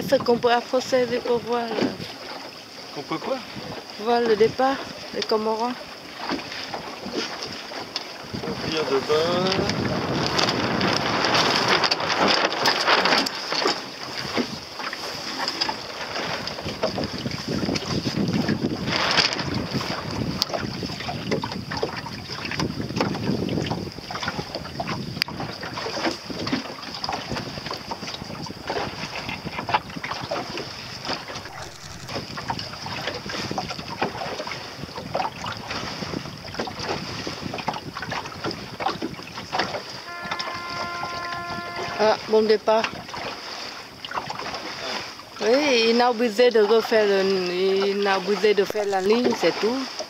Est-ce qu'on peut procéder pour voir On peut quoi? Voir le départ des cormorans? Navire de bas. Ah, bon départ. Oui, il n'a obligé de refaire il n'a obligé de faire la ligne, c'est tout.